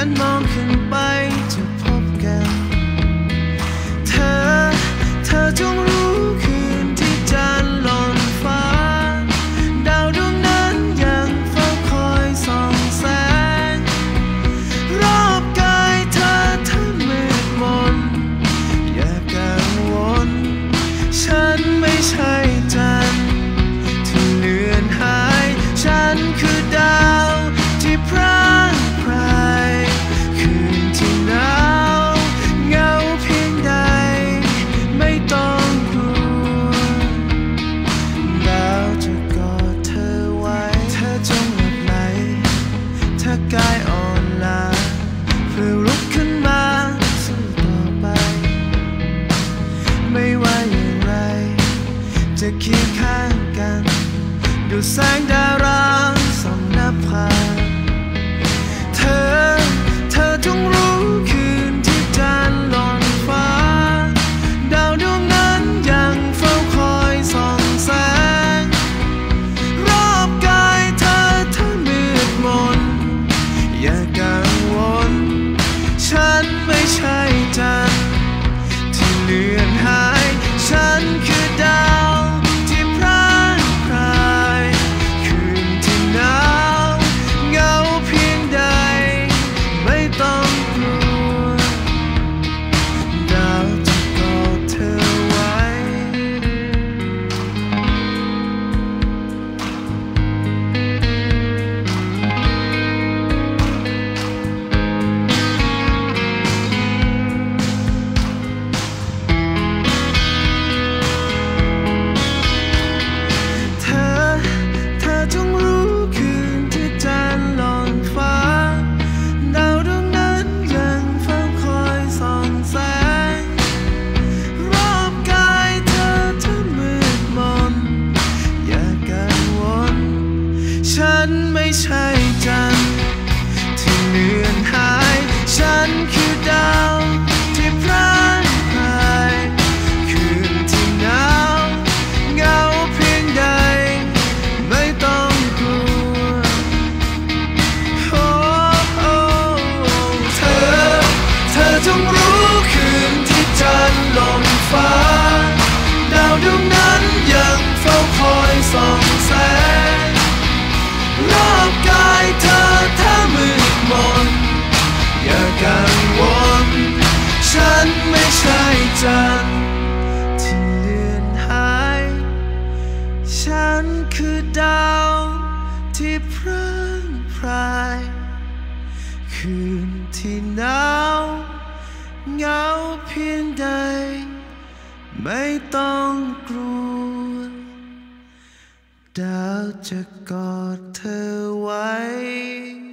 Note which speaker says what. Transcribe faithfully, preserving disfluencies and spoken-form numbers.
Speaker 1: นมองขึ้นไปจะพบกันเธอเธอจงรู้คืนที่จันทร์หล่นฟ้าดาวดวงนั้นยังเฝ้าคอยส่องแสงรอบกายเธอทั้งมืดมนอย่ากังวลฉันไม่ใช่จันทร์ที่เลือนหายฉันคือดาวที่พร่างพรายคืนที่หนาวเหงาเพียงใดไม่ต้องกลัวดาวจะกอดเธอไว้เธอจงหลับไหลถ้ากายอ่อนล้าเพื่อลุกขึ้นมาสู้ต่อไปไม่ว่าอย่างไรจะเคียงข้างกันดูแสงดาราส่องนภาเธอเธอจงรู้คืนที่จันทร์หล่นฟ้าดาวดวงนั้นยังเฝ้าคอยส่องแสงรอบกายเธอทั้งมืดมนอย่ากังวลฉันไม่ใช่จันทร์ที่เลือนหายฉันคือดาวที่พร่างพรายคืนที่หนาวเหงาเพียงใดไม่ต้องกลัวดาวจะกอดเธอไว้เธอเธอจงรู้คืนที่จันทร์หล่นฟ้าดาวดวงนั้นยังเฝ้าคอยส่องแสงรอบกายเธอทั้งมืดมนอย่ากังวลฉันไม่ใช่จันทร์ที่เลือนหายฉันคือดาวที่พร่างพรายคืนที่หนาวเหงาเพียงใดไม่ต้องกลัวโอ้โอ้เธอเธอจงรู้คืนที่จันทร์หล่นฟ้าดาวดวงนั้นยังเฝ้าคอยส่องแสงรอบกายเธอถ้ามืดมนอย่ากังวลฉันไม่ใช่จันทร์ที่เลือนหายฉันคือดาวที่พร่างพรายคืนที่หนาวเหงาเพียงใดไม่ต้องกลัวดาวจะกอดเธอไว้